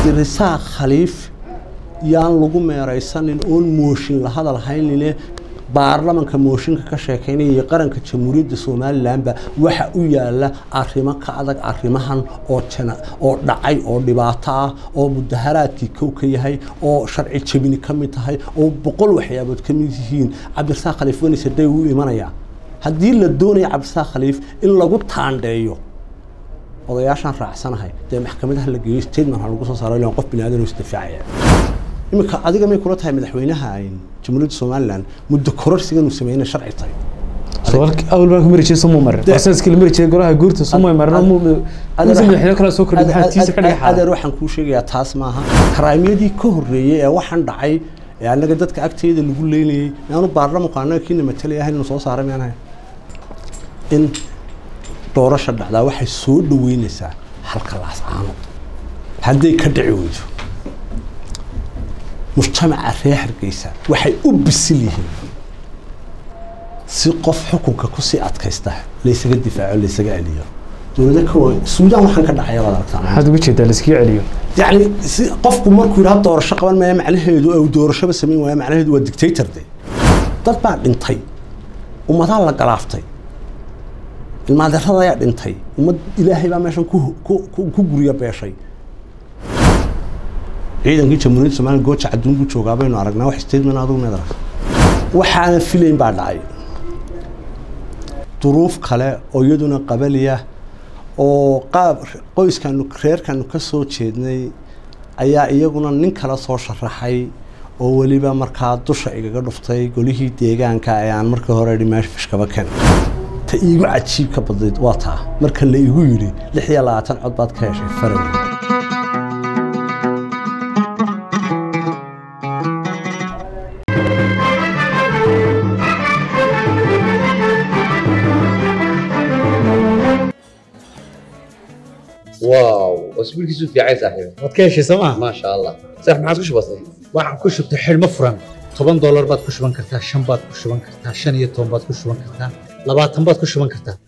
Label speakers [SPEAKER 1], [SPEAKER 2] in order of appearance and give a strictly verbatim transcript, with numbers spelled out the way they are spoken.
[SPEAKER 1] cabdirasaaq khaliif yaan lagu meeraysanin oon mooshin la hadal haynine baarlamanka mooshinka ka sheekeynaya qaranka jamhuuriyadda Soomaaliland waxa uu yaala arrimo ka adag arrimahan oo jana oo dhacay oo dhibaato ah oo mudaharaadkii kow ka yahay oo sharci jabini ka mid tahay oo boqol waxyaabood ka mid yihiin cabdirasaaq khaliif wanise day uu imanaya haddii la doonayo cabdirasaaq khaliif in lagu taandeeyo odayaashan raacsanahay dee maxkamadaha la geeyo statement lagu soo saaray in qof bini'aadan uu isdifaacaya imika adiga may kula tahay madaxweynaha jamhuuriyadda Soomaaliland muddo kororsigan uu sameeyay sharci tahay
[SPEAKER 2] su'aalka awal baan ku marjay soo mar processkii la marjay golaha guurta soo marna mu madaxweynaha kala soo kordhay xaatiisa ka dhigay
[SPEAKER 1] adeer waxaan ku sheegayaa taas maaha karaamiyadii ka horeeyay ee waxaan dhacay ee anaga dadka agteeda lagu leeyay aanu baarlamaanka anaga kiina matalay ahayn soo saaray meanahay in doorasho dhacdaa waxay soo dhaweynaysaa halka laas aano haddii ka dhici weydo mujtamaca reer Hargeysa waxay u bisil yihiin si qof xukunka ku sii adkaysta laysaga difaaco laysaga celiyo dowladda ka way Suudaan waxaan ka dhacay wada aragtaan
[SPEAKER 2] waxaad ugu jeedaa laysaga celiyo
[SPEAKER 1] yani qofku markuu yiraahdo doorasho qaban ma macnaheedu oo doorasho sameyn waa macnaheedu waa dictator day dad baa dhintay ummadaha la galaaftay ilmaadarrada ayaa dhintay ummad ilaahay baa meeshan ku ku guriga beeshay ciidankii jamhuuriyadda Soomaaliland gooja adduunku joogaa baynu aragnaa wax statement aad u meedaray waxaan filayn baa dhacay duruuf kale oo iyaduna qabaliya oo qaab qoyskan reerkan ka soo jeednay ayaa iyaguna nin kala soo sharaxay oo waliba markaa dusha igaga dhuftay golihii deegaanka ee aan markii hore dhimash fishkaba kan ta iigu cajiib ka badnayd waa taa marka la igu yiri lix iyo labaatan cod baad ka heshay farow
[SPEAKER 3] واو اسبوع كيسو في عايز صاحبي
[SPEAKER 4] wadkeeshi sama
[SPEAKER 3] ما شاء الله صح ما عادش بسيط
[SPEAKER 4] waxaan ku shubtay xilmo furan toban dollar baad ku shuban kartaa shan baad ku shuban kartaa shan iyo toban baad ku shuban kartaa labaatan baad ku shuban kartaa